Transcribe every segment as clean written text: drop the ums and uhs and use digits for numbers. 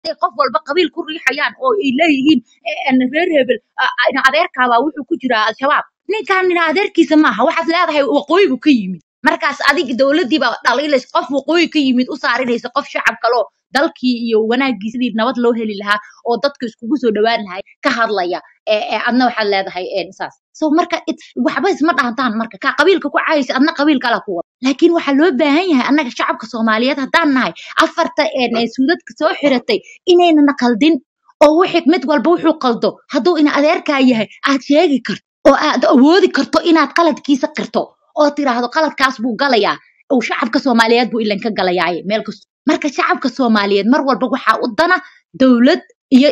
qof walba qabiil ku riixayaan oo ay leeyihiin reer hebel ina adeerkaaba wuxuu ku jiraa al-shabaab ninkan ina adeerkiisa maaha waxaad leedahay waqooyigu ka yimid markaas adig dawladdiiba dhaliilays qof waqooyi ka yimid u saarinaysa qof shacab kaloo dalkii iyo wanaagiisidii nabad loo heli lahaa oo dadka iskugu soo dhawaan lahay ka hadlaya adna waxaad leedahay saas so marka waxba isma dhaantaan marka ka qabiilka ku caayisa adna qabiil kala ku wada laakiin waxa loo baahan yahay annaga shacabka Soomaaliyeed haddaan nahay afarta suudadka soo xiratay inayna qaldin oo wixii mid walba wuxuu qaldo hadduu ina adeerkaa yahay aad sheegi karto oo aad awoodi karto inaad qaladkiisa qirto oo tiraahdo qaladkaas buu galayaa oo shacabka Soomaaliyeed buu ilan ka galayaa meel kasta marka shacabka Soomaaliyeed mar walba waxa u dana dawlad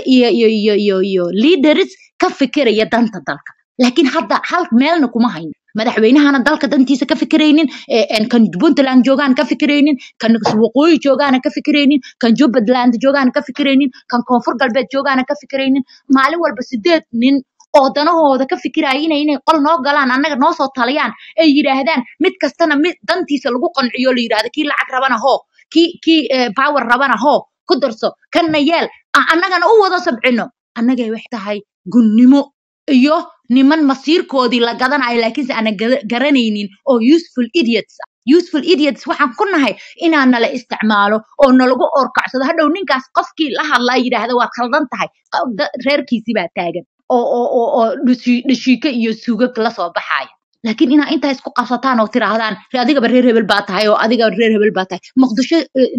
iyo leaders ka fikiraya danta dalka laakiin hadda hal meelna kuma hayno madaxweynahana dalka dantiisa ka fikiraynin kan Puntland joogaan ka fikiraynin kan waqooyi joogaan ka fikiraynin kan Jubaland joogaan ka fikiraynin kan Koonfur Galbeed joogaan ka fikiraynin maalin walba 8 nin oo danahooda ka fikiraya inay qol noo galaan annaga noo soo taliyaan ay yiraahdaan mid kastana mid dantiisa lagu qanciyo la yiraahdo kii lacag rabana ho kii power rabana ho ku darso kana yeel annagana u wada sabcino annaga wax tahay gunnimo iyo niman masiirkoodii la gadanayo laakiin aan garanaynin oo useful idiots waxaan ku nahay inaan nala isticmaalo oo nalagu orkacsado hadhow ninkaas qofkii la hadlaa yiraahdo waa khaldan tahay reerkiisii baa taagan oo dhashiika iyo suugag la soo baxaya laakiin ina inta isku qabsataan oo tiraahdaan adiga reer hebel baa tahay oo adiga reer hebel baa tahay muqdisho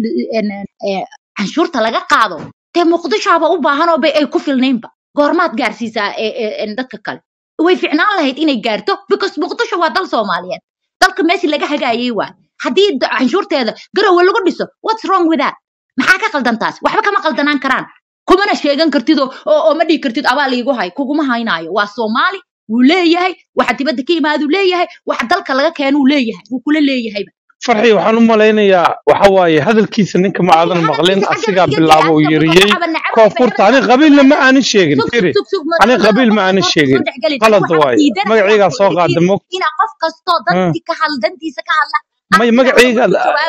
canshuurta laga qaado te muqdishoba u baahan oo bay ay ku filnaynba goormaad gaarsiisaa dadka kale way ficnaan lahayd inay gaarto because muqdisho waa dal Soomaaliyeed dalka meeshii laga hagaayay waa haddii canshuurteeda garowe lagu dhiso what's wrong with that maxaa ka qaldan taas waxba kama qaldanaan karaan kumana sheegan kartid oo ma dhigi kartid abaal iigu hay kuguma haynaayo waa Soomaali wuu leeyahay waxa dibadda ka yimaado leeyahay waxa dalka laga keeno leeyahay wuu kula leeyahay farxi waxaan u malaynayaa waxa waaye hadalkiisa ninka ma aadan maqlin asiga bilaabo yiriyay koonfurta ani qabiilna ma aanan sheegin firi ani qabiil ma aanan sheegin qalad waaye magaciiga soo qaadamo ina qof kasto dadkii ka haldantiisa ka hadla may magaciiga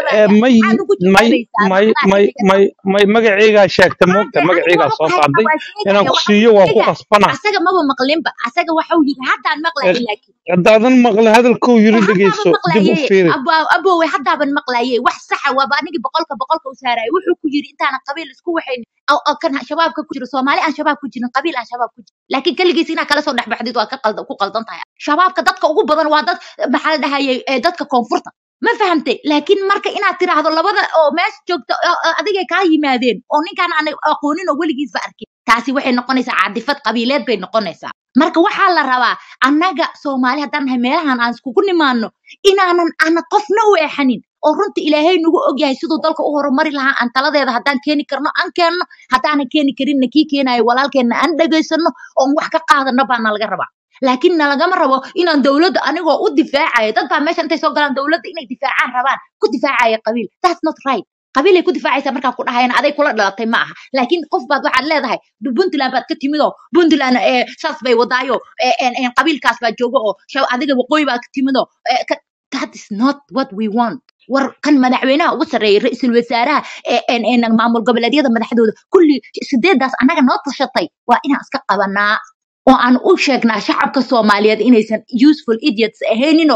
may magaciiga sheegta moogta magaciiga soo qaaday inaan ku siiyo waa ku qasbana asaga ma maqlinba asaga waxa uu yiri haddaan maqlay laakiin haddaadan maqlay hadalkuu yiri dhageyso dib u fiiri abo way haddaaban maqlayay wax sax ah waa baanigi boqolka u saaray wuxuu ku yiri intaan qabiil isku waxayn oo kan shabaabka ku jiro Soomaali aan shabaab ku jirin qabiil aan shabaab ku jirin laakiin kaligiis ina kala soo dhaxbaxdid waa ku qaldan tahay shabaabka dadka ugu badan waa dad maxaa la dhahayay dadka koonfurta ما فهمتي لكن مركا إنا ترى هذا اللبضة أو ماس جوكت أديك كاي مادين أو نكان عن أقونين أو ولي جيز بأركي تاسي وحين نقنيسا عادفات قبيلات بين نقنيسا مركا وحال روا أناقا سومالي هدان هميلها نانسكو كوني مانو إنا أنا قفنا وإحنين أو رنت إلهي نقو أجي سيدو دالك أهور مري لها أن تلا ذا هدان كيني كرنو أن كينو هدان كيني كرين نكي كينا ولال كينا أن دقيسنو أو وحكا قاعدة نبانا لغربا لكن لagama rabo inaan dawladda anigoo u difaacayo dad baa meesha intay soo galaan dawladda inay difaacaan rabaan ku difaacaya qabiil that's not right qabiil ay ku difaacaysa marka ku dhahayna aday kula dhalatay ma aha laakiin qof baad waxaad leedahay Puntland baad ka timido Puntland saas bay wadaayo qabiilkaas baa joogo oo adiga waqooyi baad ka timido that is not what we want war kan madaxweynaha ugu sareeyay ra'iisul wasaaraha maamul goboleedyada madaxdooda kulli sideedaas anaga noo tashatay waa inaan iska qabanaa oo aan u sheegnaa shacabka Soomaaliyeed inaysan useful idiots ahaynino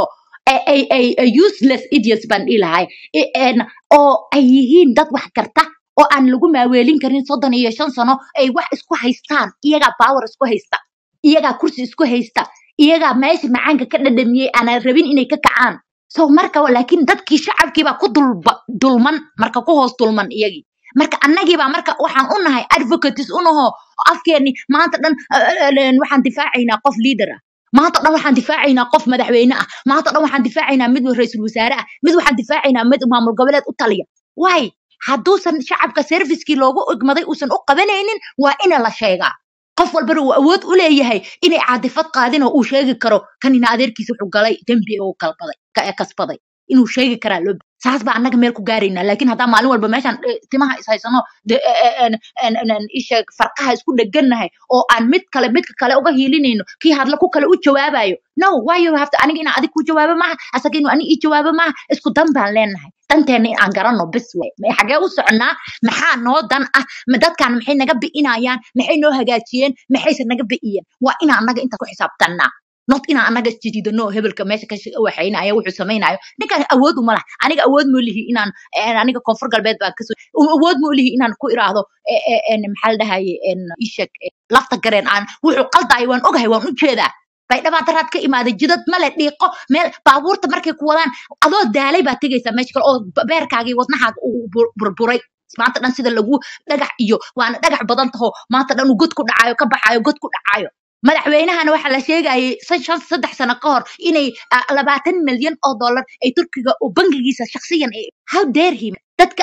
useless idiots baan ilahay oo ay yihiin dad wax karta oo aan lagu maaweelin karin 35 sano ay wax isku haystaan iyaga power isku haysta iyaga kursi isku haysta iyaga meesha macaanka ka dhadhamiyay aan rabin inay ka kacaan soo marka laakiin dadkii shacabkii baa ku dulman marka ku hoos dulman iyagii marka annagii baa marka waxaan u nahay advocates u naho afkeeni maanta dhan waxaan difaacaynaa qof leader ah maanta dhan waxaan difaacaynaa qof madaxweyne ah maanta dhan waxaan difaacaynaa mid ra'iisul wasaare ah mid waxaan difaacaynaa mid maamul goboleed u taliya way hadduusan shacabka service-kii loogu ogmaday uusan u qabanaynin waa in la sheegaa qof walba uu awood u leeyahay inay caadifad qaadin oo uu sheegi karo kan ina adeerkiisa wuxuu galay dambi oo kasbaday inuu sheegi karaa loo saas baa annaga meel ku gaarayna laakiin hadaa maalin walba meeshan timaha is haysano isha farqaha isku dhaganahay oo aan midka kale uga hiilinayno kii hadla ku kale u jawaabayo no why you have to aniga ina adig ku jawaabo maaha asaga inuu aniga jawaabo maaha isku dan baan leenahay danteena aan garanno bis way xagee u soconaa maxaa noo dan ah dadkan maxay naga bi'inayaan maxay noo hagaajiyeen maxaysan naga bi'iyeen waa ina annaga inta ku xisaabtanaa not ina annaga jididano hebelka meesha ka waxaynayo wuxuu sameeynayo ninka awood uma laha aniga awood ma lihi inaan aniga koonfur galbeed baan kasoo awood ma lihi inaan ku iraahdo maxaa la dhahaye ishak lafta gareen aan wuxuu qaldaay waan ogahay waan u jeedaa bay dhabaataraad ka imaaday jidad male dhiiqo meel baabuurta markay ku wadaan adoo daalay baa tegaysaa meesha kale oo beerkaagii wadnahaaga uu burburay maanta dhan sida lagu dhagax iyo waana dhagax badan taho maanta dhan uu god ku dhacayo ka baxayo god ku dhacayo madaxweynahana waxa la sheegayay 3 sano ka hor inay 20 milyan oo dollar ay Turkiga oo bangigiisa shakhsiyan how dare him dadka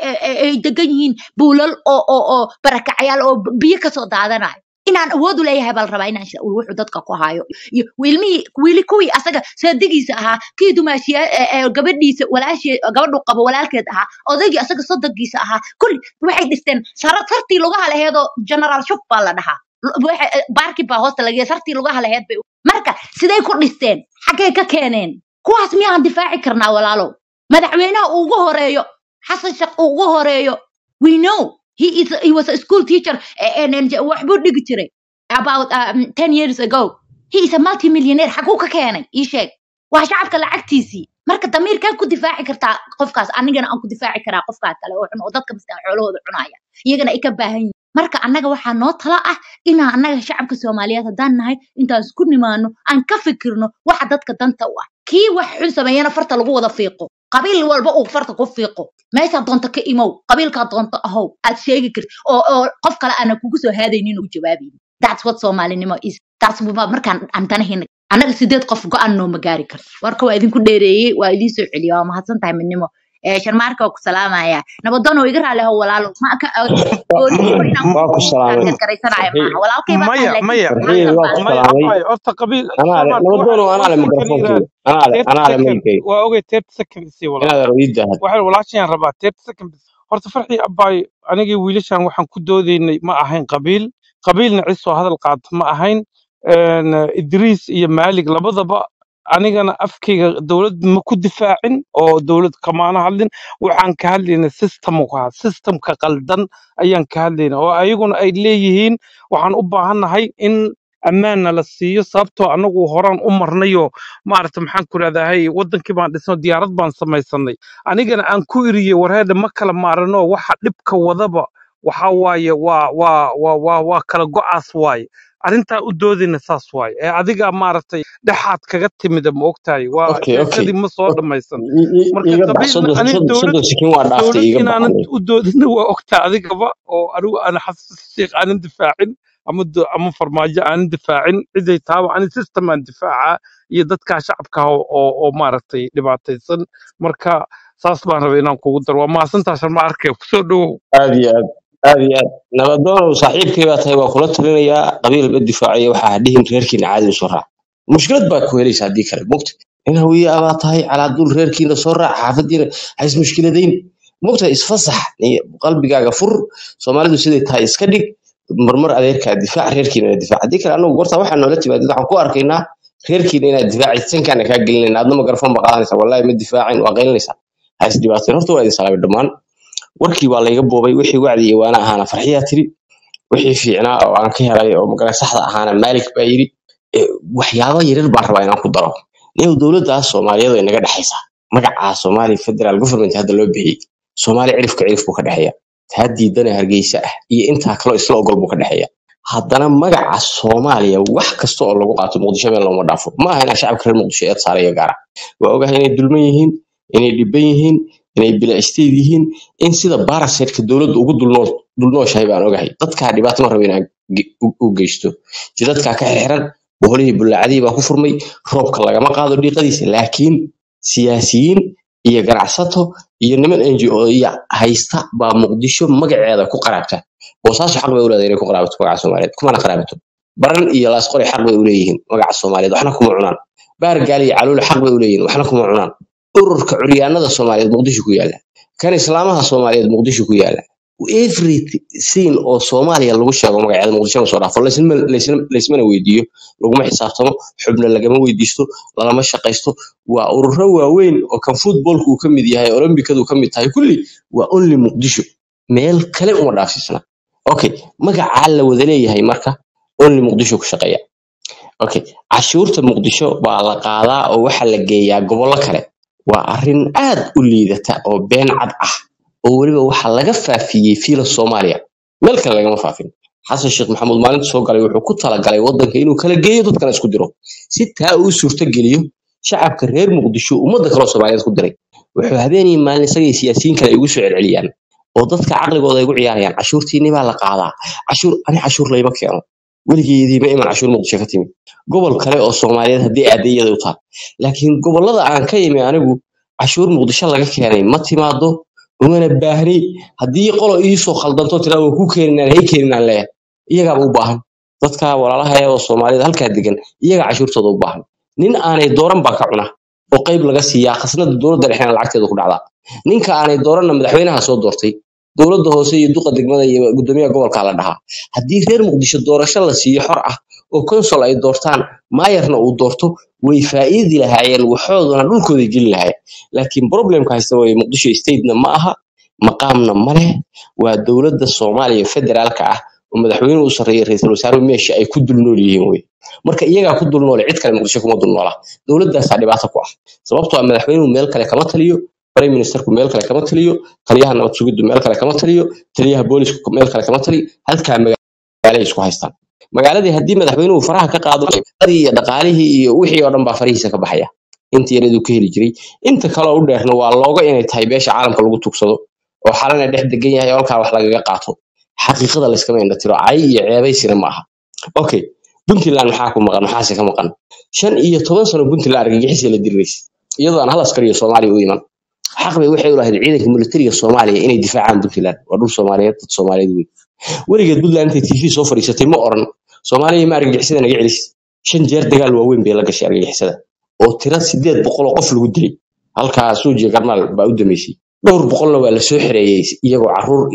ay degan yihiin buulal oo barakacayaal oo biyo ka soo daadanayo inaan awood u leeyahay bal rabaa inaan wuxuu dadka ku hayo iyo wiili kuwii asaga saadigiisa ahaa kii dumaashiya gabadhiisa walaashii gabadhu qabo walaalkeed ahaa odaygii asaga sodonkiisa ahaa kulli waxay dhisteen sartii lugaha laheedo general shop baa la dhahaa baarki baa hoosta laga sartii lugaha laheed bay marka siday ku dhisteen xagee ka keeneen kuwaas miyaan difaaci karnaa walaalo madaxweynaha ugu horeeyo xasan shaq ugu horeeyo we know he was a school teacher and waxbuu dhigi jiray about 10 years ago he is a multi-millionaire xaguu ka keenay ii sheeg waa shacabka lacagtiisii marka damiirkaa ku difaaci kartaa qofkaas anigana aan ku difaaci karaa qofkaas kale oo xun oo dadka maskax xoolahooda cunaya iyagana ay ka baahan yihiin marka annaga waxaa noo tala ah inaan annaga shacabka Soomaaliyeed haddaan nahay intaan isku nimaano aan ka fikirno waxa dadka danta u ah kii wax xun sameeyana farta lagu wada fiiqo qabiil walba uu farta ku fiiqo meesha doonta ka imow qabiilka doonta ahow aad sheegi kartid oo qof kale aan kugu soo haadaynin uu jawaabiyo that's what Soomaalinimo is that's markaan aan tanahin annaga 8 qof go'aan noo magaari karto warka waa idinku dheereeyay waa idin soo celiyo waa mahadsan tahay midnimo sharmaarka ku salaamaya nabadoon oo iga raaleeyo walaalo ma ka waa ku salaamay walaalkay maya horta qabiil nabadoon oo ana le mikrafoonka ana le maykay waa ogay 30 seconds si walaal waxaan walaashan rabaa 30 seconds horta farxi abay anigii wiilashan waxaan ku doodeynay ma ahayn qabiilna cisoo hadal qaad ma ahayn Idris iyo Maalig labadaba anigana afkayga dawlad ma ku difaacin oo dawlad kamaana hadlin waxaan ka hadlaynaa systemka qaldan ayaan ka hadlaynaa oo ayaguna ay leeyihiin waxaan u baahanahay in ammaanna la siiyo sababtoo anagu horaan u marnayo maaragtay maxaan ku raadahay wadankii baan dhisno diyaarad baan samaysanay anigana aan ku iriyay wareedha ma kala maarano waxa dhibka wadaba waxa waaye waa kala go'aas waaye arinta u doodina saas waay ee adiga maaragtay dhaxaad kaga timid ma ogtahay waa shaqadii ma soo dhamaysan marka dawlad inaan u doodina waa ogtaa adigaba oo anigu ana xasuus sheekh aan difaacin ama farmaajo aan difaacin ciday taaba aan system aan difaaca iyo dadka shacabka oo maaragtay dhibaataysan marka saas baan rabay inaan kugu daro waa maasantaa sharma arkay ku soo dhawow aad nabadoon saaxiibkay baa tahay waa kula talinayaa qabiil ba difaaciyo waxa dhihin reerkiina caadi soo raac mushkilad baa ku helaysa hadii kale mugta in hawiya aba tahay calaadul reerkiina soo raac xaafadiina hays mushkiladayn mugta isfasax qalbigaaga fur Soomaalidu sidii tahay iska dhig marmar adeerka difaac reerkiina difaac hadii kale anagu gorta waxa noola timaad waxaan ku arkaynaa reerkiina inaad difaacaysan kana ka gelinayna adna mikrofon ba qaadanaysa wallahi ma difaacin waa qeylinaysa hays dhibaato horta waa idin salaamay dhamaan warkii waa laga boobay wixii wacdi waana ahaana farxiya tiri wixii fiicnaa oo aan ka helay oo magala saxda ahaana Maalik baa yiri waxyaabo yaryar baan rabaa inaan ku daro inuu dawladda Soomaaliyeed ay naga dhaxaysa magaca Somali Federal Government hadda loo bixiyay Soomaali cirif buu ka dhaxaya taadiidana Hargeysa ah iyo inta kale isla ogol buu ka dhaxaya haddana magaca Soomaaliya wax kasta oo lagu qaato Muqdisho meel looma dhaafo ma aha in shacabka reer Muqdisho ay saarayo gaar waa ogahay inay dulman yihiin inay dhiban yihiin inay bilaasteed yihiin in sida baaraseedka dawladdu ugu dulnooshahay baan ogahay dadka dhibaato ma rabeen u geysto jidadka ka xiran boqolihii bulaacadii baa ku furmay roobka lagama qaado dhiiqadiisa laakiin siyaasiyiin iyo ganacsato iyo niman NGO iyo haysta baa Muqdisho magaceeda ku qaraabta oo saas xaq bay u leedahay inay ku qaraabato magaca Soomaaliyeed kuma qaraabato baran iyo laas qori xaq bay u leeyihiin magaca Soomaaliyeed waxna kuma cunaan baar gaali caluul xaq bay u leeyihiin waxna kuma cunaan ururka curyaanada Soomaaliyeed Muqdisho ku yaala kan islaamaha Soomaaliyeed Muqdisho ku yaala every scene oo Soomaaliya lagu sheego magaceeda Muqdisho soo dhaafo laysmana weydiiyo laguma xisaabtamo xubna lagama weydiisto lagama shaqaysto waa ururo waaweyn oo kan footballku ka mid yahay Olombikadu ka mid tahay kulli waa only Muqdisho meel kale uma dhaafisna okay magaca la wada leeyahay marka only Muqdisho ku shaqeeya okay cashuurta Muqdisho baa la qaadaa oo waxa la geeyaa gobollo kale waa arrin aad u liidata oo been cad ah oo waliba waxa laga faafiyay fiila Soomaaliya meel kale laga ma faafin xasan sheekh maxamuud maalinta soo galay wuxuu ku tala galay wadanka inuu kala geeyo dadkana isku diro si taa uu suurta geliyo shacabka reer Muqdisho ummadda kale Soomaaliyeed ku diray wuxuu habeenii maalin isagay siyaasiyiin kale ugu soo celceliyaan oo dadka caqligooda ay ugu ciyaarayaan cashuurtiina baa la qaadaa cashuur layma keeno weligeedii ma iman cashuur Muqdisho ka timid gobol kale oo Soomaaliyeed hadii adeeyada u tahay laakiin gobolada aan ka yimi anigu cashuur Muqdisho laga keenay ma timaado umana baahni hadii qolo ii soo khaldanto tirada ku keeninaan hay keeninaan leeyahay iyaga u baahan dadka walaalaha ee Soomaaliyeed halka degan iyaga cashuurtooda u baahan nin aanay dooran baa ka cuna oo qayb laga siiyaa khasnada dawladda dhexna lacagteeda ku dhacda ninka aanay dooranna madaxweynaha soo doortay dawladda hoose iyo duqa degmada iyo gudoomiyaha gobolka la dhahaa hadii reer Muqdisho doorasho la siiyo xor ah oo council ay doortaan maayarna uu doorto way faa'iidi lahaayeen waxooduna dhulkooda geli lahaayeen laakiin problemka haysta way Muqdisho state-na ma aha maqaamna ma leh waa dawladda Soomaaliya federaalka ah oo madaxweynuhu u sareeyay ra'iisul wasaaruhu meesha ay ku dul nool yihiin way marka iyaga ku dul nool cid kale Muqdisho kuma dul noola dawladdaas dhibaato ku ah sababtoo ah madaxweynuhu meel kale kama taliyo prime ministerku meel kale kama taliyo taliyaha nabad sugiddu meel kale kama taliyo taliyaha boolisku meel kale kama taliyo halka magaalada isku haystaan magaaladii hadii madaxweynuhu faraha ka qaado iyo dhaqaalihii iyo wixii oo dhan baa farihiisa ka baxaya intii yareedu ka heli jiray inta kale u dheerna waa looga inay tahay beesha caalamka lagu tugsado oo xalana dhex degan yahay halka wax lagaga qaato xaqiiqada la iska meeyna tiro ay iyo ceebaysina ma aha okay Puntland waxa ku maqan waxa ka maqan 15 sano Puntland argagixisay la dirays iyadoo aan hal askari Soomaali u iman xaq bay waxay u lahayd ciidanka militariga Soomaaliya inay difaacaan Puntland waa dhul Soomaaliyeed dad Soomaaliyeed weey weligeed Puntland inta TV soo fariisatay ma oran Soomaaliya ma argagixisada naga celis 5 jeer dagaal waaweyn bay la gashay argagixisada oo tira 800 qof lagu dilay halka Suujiga Garnaal baa u dameysay dhowr boqolna waa la soo xireeyay iyagoo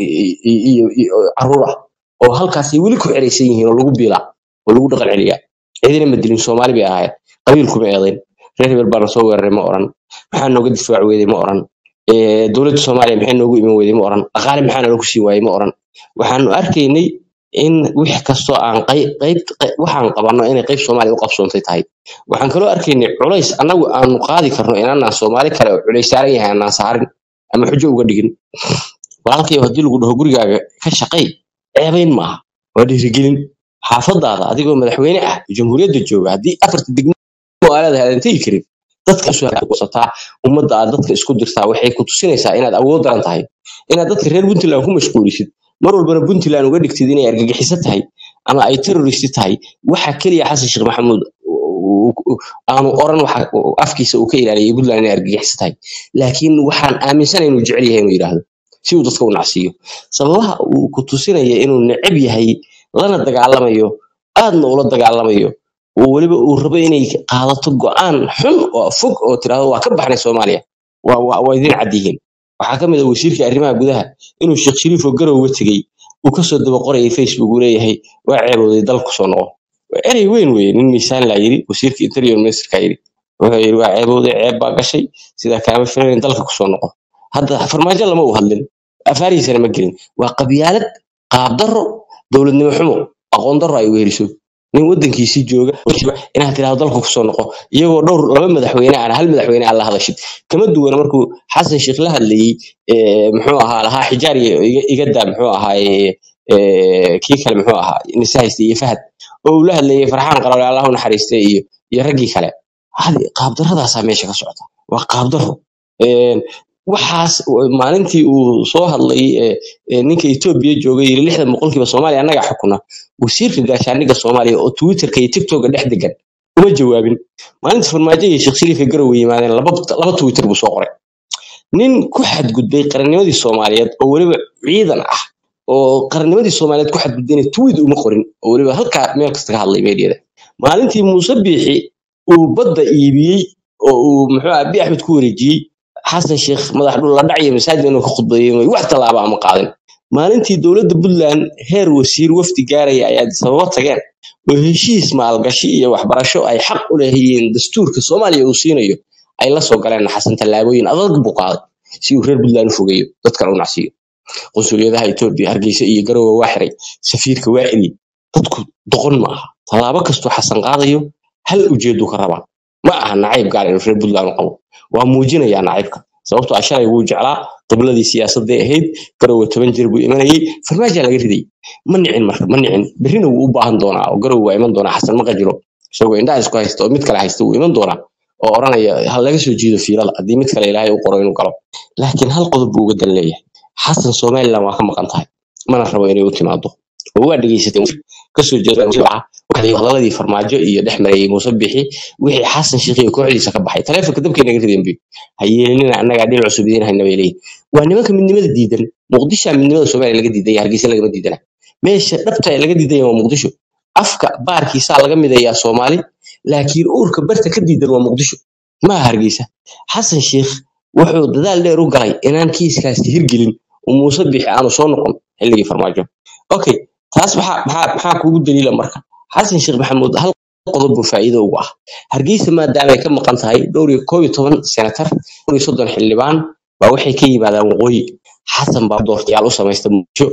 caruur ah oo halkaas ay weli ku xireysan yihiin oo lagu biila oo lagu dhaqan celiya ciidina ma dilin Soomaali bay ahayd qabiilku ma eedayn reer hebel baa soo weeraray ma oran maxaa nooga difaac weeday ma oran dawladda Soomaaliya maxay noogu iman weeday ma oran dhaqaale maxaa lagu sii waayay ma oran waxaan arkaynay in wix kasto aan qayb waxaan qabano inay qayb Soomaali u qabsoontay tahay waxaan kaloo arkaynay culays anagu aan qaadi karno inaan Soomaali kale culays saaran yahay aan saarin ama xujo uga dhigin walaalkay hadii lagu dhaho gurigaaga ka shaqay ceebayn ma aha oo dhiirigelin xaafadaada adigoo madaxweyne ah jamhuuriyadda jooga hadii afarta degmo aalada hadantay karin dadka soo qabsataa ummadda dadka isku dirtaa waxay ku tusinaysaa inaad awood daran tahay inaad dadka reer Puntland ku mashquulisid mar walba Puntland uga dhigtid inay argagixiso tahay ama ay terrorist tahay waxa kaliya xasan sheekh maxamuud aanu oran waxa afkiisa uu ka ilaaliyay Puntland inay argagixiso tahay laakiin waxaan aaminsanahay inuu jecel yahay inuu yiraahdo si uu dadka u nacsiyo sababaha uu ku tusinaya inuu necab yahay lana dagaalamayo aadna ula dagaalamayo waliba uu rabo inay qaadato go'aan xun oo fog oo tiraado waa ka baxnay Soomaaliya waa idin cadiyin waxa kamid ah wasiirka arrimaha gudaha inuu Sheekh Shariif oo garowga tagay uu ka soo daba qoray Facebook uu leeyahay waa ceebooday dalku soo noqo eray weyn nin miisaan la yiri wasiirka interior minister ka yiri wuxuu yiri waa ceebooday ceeb baa gashay sida kaama filan dalka ku soo noqo hadda farmaajo lama u hadlin afaariisana ma gelin waa qabyaalad qaab daro dawladnimo xumo aqoon daro ay weeriso nin wadankiisa jooga inaad tiraahdo dalku ku soo noqo iyagoo dhowr laba madaxweyne aan hal madaxweyne aan la hadashid kama duwan markuu xasan sheekh la hadlayay muxuu ahaa laha xijaar iga daa muxuu ahaa kii kale muxuu ahaa nisayste iyo fahad oo la hadlayay farxaan qalal Allah u naxariistay iyo ragii kale hadi qaab daradaas meesha ka socota waa qaab daro waxaas maalintii uu soo hadlay ninka Itoobiya joogay 60% Soomaaliya anaga xukuna wasiirka gaashaaniga Soomaaliya oo Twitter-ka iyo TikTok-ka dhex degan uma jawaabin maalintii farmaajo iyo Sheekh Shariif garow yimaadeen laba Twitter buu soo qoray nin ku xadgudbay qarannimadii Soomaaliyeed oo waliba ciidan ah oo qarannimadii Soomaaliyeed ku xadgudbay tweet uma qorin oo waliba halka meel kasta ka hadlay meediyada maalintii Muuse Biixi uu badda iibiyay oo uu muxuu Abiy Ahmed ku wareejiyay xasan sheekh madax dhul la dhacay masaajid inuu ka khudbeeyay wax talaaba ama qaadin maalintii dowladda Puntland heer wasiir wafdi gaaray ayaa sabab tageen oo heshiis maalgashi iyo waxbarasho ay xaq u leeyihiin dastuurka Soomaaliya uu siinayo ay la soo galeen xasan talaabooyin adag buu qaaday si uu reer Puntland u fogeeyo dadka u nacsiyo qunsuliyadaha Itoobiya Hargeysa iyo Garowe waa xiray safiirka waa cili dadku doqon ma aha talaabo kasto xasan qaadayo hal ujeedo ka raba ma aha nacayb gaar ah reer Puntland qabo waa muujinaya nacaybka sababtoo ah shalay wuu jeclaa qibladii siyaasadda ahayd Garowe 10 jir buu imanayay farmaajo laga riday ma nicin berrina wuu u baahan doonaa oo Garowe waa iman doonaa xasan ma qajiro isagoo indhaha isku haysto mid kale haysto wuu iman doonaa oo oranaya hal laga soo jiido fiilada hadii mid kale Ilaahay u qoro inuu galo laakiin hal qodob buu uga daleeyahay xasan Soomaaliland waa ka maqan tahay mana rabo inay u timaado oo waa dhageysatay ka soo jeedaa hadalladii farmaajo iyo dhexmaray Muuse Bixi wixii xasan sheekh iyo kooxdiisa ka baxay taleefanka dabkeena naga rideen bi hayeelina annaga dhil cusub idin hayna weelay waa nimanka midnimada diidan Muqdisho midnimada Soomaaliya laga diiday Hargeysa laga diidana meesha dhabta laga diiday waa Muqdisho afka baarkiisa laga midayaa Soomaali laakiin uurka barta ka diidan waa Muqdisho ma Hargeysa xasan sheekh wuxuu dadaal dheer u galay inaan kiiskaas hirgelin oo Muuse Bixi aanu soo noqon xilligii farmaajo okay taas waxa kuugu daliila marka xasan sheekh maxamuud hal qodob faa'iido ugu ah Hargeysa maadaama ay ka maqan tahay dhowr iyo 12 senator 30 xildhibaan baa waxay ka yimaadaan waqooyi xasan baa doortayaal u sameystay mujo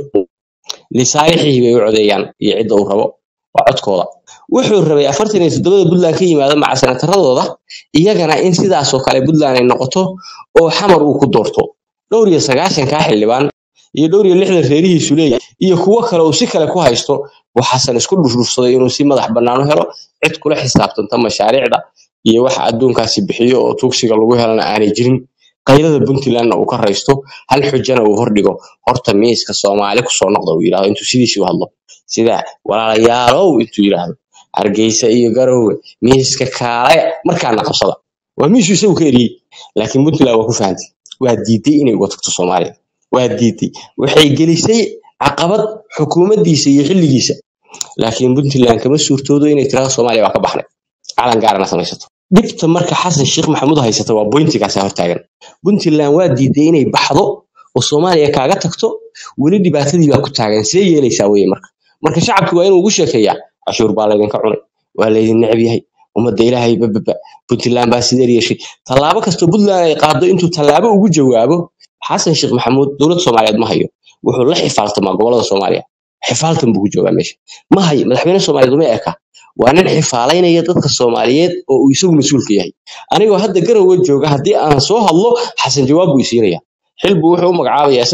lisaayihi bay u codeeyaan iyo cid uu rabo waa codkooda wuxuu rabay 47 Puntland ka yimaada maca senataradooda iyagana in sidaas oo kale Puntland ay noqoto oo xamar uu ku doorto dhowr iyo 90 ka xildhibaan iyo dhowr iyo 60 reerihiisu leeyahay iyo kuwa kale oo si kale ku haysto waxaan isku dhufsaday inuu si madax bannaan u helo cid kula xisaabtanta mashaariicda iyo waxa adduunkaasi bixiyo oo tuugsiga lagu helana aanay jirin qaylada Puntland uu ka raysto hal xujana uu hordhigo horta miiska Soomaali ku soo noqdo uu yiraahdo intuu sidiisii u hadlo sida walaalayaalow intuu yiraahdo Hargeysa iyo Garowe miiska kaalay markaana qabsada waa miishu isagu ka eriyay laakiin Puntland waa ku fahamtay waa diiday inay uga tagto Soomaaliya waa diiday waxay gelisay caqabad xukuumaddiisa iyo xilligiisa laakiin Puntland kama suurtoodo inay tirada Soomaaliya waa ka baxnay calan gaarana samaysato dibta marka xasan sheekh maxamuud haysta waa pointigaas hortaagan Puntland waa diiday inay baxdo oo Soomaaliya kaaga tagto wali dhibaatadii baa ku taagan see yeelaysaa way marka shacabku waa inuu ugu sheekeeyaa cashuur baa laydin ka cunay waa laydin necb yahay umada Ilaahay babba Puntland baa sidee yeeshay talaabo kasto Puntland ay qaado intuu talaabo ugu jawaabo xasan sheekh maxamuud dawladda Soomaaliyeed ma hayo wuxuu la xifaaltamaa gobolada Soomaaliya xifaaltan buu joogaa meesha ma hayo madaxweynaha Soomaaliyeed ma eka waa nin xifaalaynaya dadka Soomaaliyeed oo uu isagu mas'uul ka yahay anigoo hadda Garowe jooga hadii aan soo hadlo xasan jawaab buu siinaya xilbu wuxuu u magacaabayaa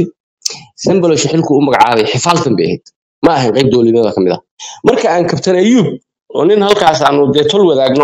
Sambaloshi xilku u magacaabay xifaaltan beeyd ma ahan qayb dawladeed kamid ah marka aan kabtan Ayuub oo nin halkaas aanu deetol wadaagno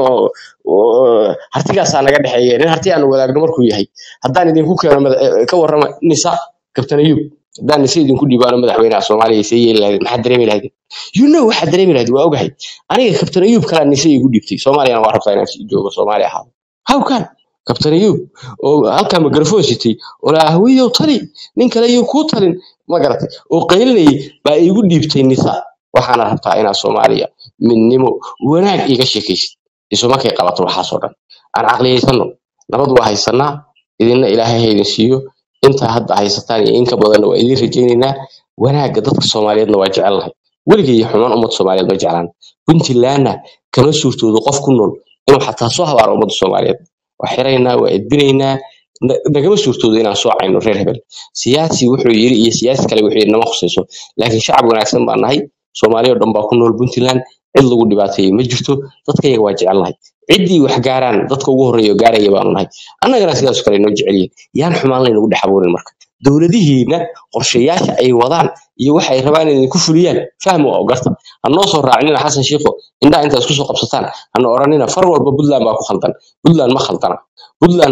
oo hartigaas naga dhaxeeyay nin harti aanu wadaagno markuu yahay haddaan idinku keeno ka warrama nisa kabtan Ayuub haddaan nisa idinku dhibaano madaxweynaha Soomaaliya si yeelay maxaa dareemi lahayd waxa dareemi lahayd waa ogahay aniga kabtan Ayuub kala nisa igu dhibtay Soomaaliya waa rabtaa inaan joogo Soomaaliya ahaa how kan kabtan Ayuub oo halka mikrofon sitay oo la ahwiyo tali nin kale iyo ku talin ma garatay oo qaylinay baa igu dhibtay nisa waxaan rabtaa inaan Soomaaliya midnimo wanaag iga sheekaysid isoo markay qabato waxa soo dhan aan aqliyeysano nabad waa haysanaa idinna Ilaahay hayden siiyo inta hadda haysataan iyo in ka badan waa idin rajaynaynaa wanaaga dadka Soomaaliyeedna waa jecelnahay weligii xumaan ummad Soomaaliyeed ma jeclaan Puntlandna kama suurtoodo qof ku nool inuu xataa soo habaaro ummad Soomaaliyeed waa xiraynaa waa edbinaynaa nagama suurtoodo inaan soo cayno reer hebel siyaasi wuxuu yiri iyo siyaasi kale wuxuu nama khusayso laakiin shacab wanaagsan baan nahay Soomaaliya oo dhan baa ku nool Puntland cid lagu dhibaateeyay ma jirto dadka iyaga waa jecelnahay cidii wax gaaraan dadka ugu horeeyo gaaraya baan nahay annagana sidaas kale noo jeceliye yaan xumaan la inagu dhaxabuurin marka dawladihiina qorshayaasha ay wadaan iyo waxa ay rabaan inay ku fuliyaan fahmo oo garta anoo soo raacinina xasan sheekho inta inta isku soo qabsataan ana oranina far walba Puntland baa ku khaldan Puntland ma khaldana Puntland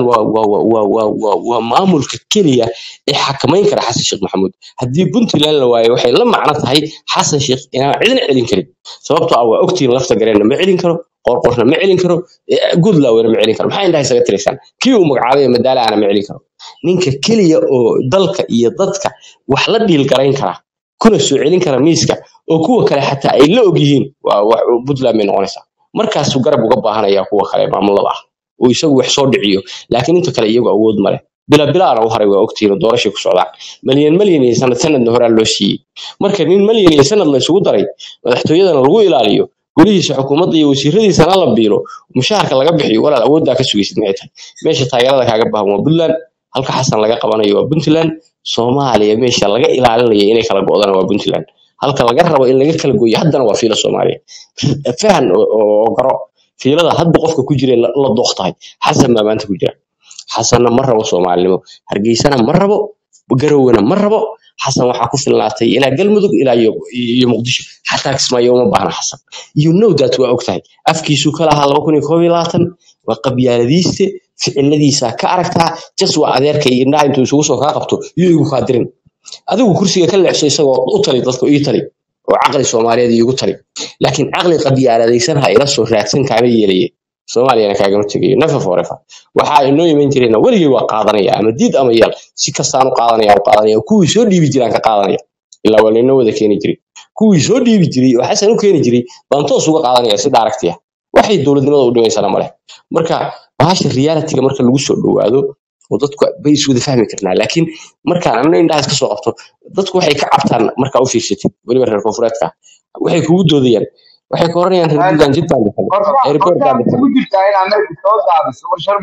waa maamulka kaliya ee xakameyn kara xasan sheekh maxamuud hadii Puntland la waayo waxay la macno tahay xasan sheekh inaan cidina celin karin sababtoo ah waa ogtiin lafta gareena ma celin karo qorqorna ma celin karo good la weera ma celin karo maxay intahay isaga tiraysan kii uu magacaabay madaala ana ma celin karo ninka kaliya oo dalka iyo dadka wax la dhiil garayn kara kuna soo celin kara miiska oo kuwa kale xataa ay la og yihiin waa Puntland ma noqonaysa markaas uu garab uga baahanaya kuwa kale maamulada ah ويسوي حصول دعيو لكن أنت كلا يجوا أود ماله بلا أنا وهري وأكتير دورش يكسر مليون سنة نهر اللوسي مركب مليون سنة الله يسوي دري وتحتوي هذا الرجوع إلى عليه قوليش حكومتي وسيرتي سنة الله بيرو مشاعرك الله قبحي ولا الأود ذاك السويس نعتها ماشي طيارة ذاك عقبها وبلان هلك حسن لقى قبنا يوا بنتلان Soomaaliya meesha laga ilaalinayo inay kala go'daan waa Puntland halka laga rabo in laga kala gooyo haddana waa fiilo Soomaaliya fahan oo garo fiilada hadda qofka ku jira la doqtahay xasan ma maanta ku jira xasanna ma rabo Soomaalnimo hargeysana ma rabo garowana ma rabo xasan waxa ku filnaatay ilaa galmudug ilaa iyo muqdisho xataa kismaayo ma baahna xasan you know that waa ogtahay afkiisu kala aha 2021 waa qabyaaladiiste ficiladiisa ka aragtaa jaswa adeerka iyo indhaha intuu isugu soo ka qabto iyo igu qaadirin adigu kursiga ka leexsay isagoo u tali dadku ii tali oo aqli Soomaaliyeed igu tali laakiin aqli qabyaaladaysan ha ila soo raadsan kaama yeelay Soomaaliyana kaaga matigayo nafa forefa waxa ay noo iman jireen waligii waa qaadanaya ama diid ama yeel si kastaan u qaadanaya kuwii soo dhiibi jiraan ka qaadanaya ilaa waleeno wada keeni jiray kuwii soo dhiibi jiray oo xasan u keeni jiray baan toos uga qaadanaya si daaragtiya waxay dawladnimada u dhimaysan male marka bahasha reality-ga marka lagu soo dhawaado oo dadku bay isu wada fahmi karnaa laakiin marka aan indhaas ka soo qabto dadku waxay ka cabtaan marka u fiirsatid waliba reer koonfureedka waxay kugu doodayaan waxay ka oranayaan reer Puntland jidbaan airport ka ugu jirtaa in aan soo qaado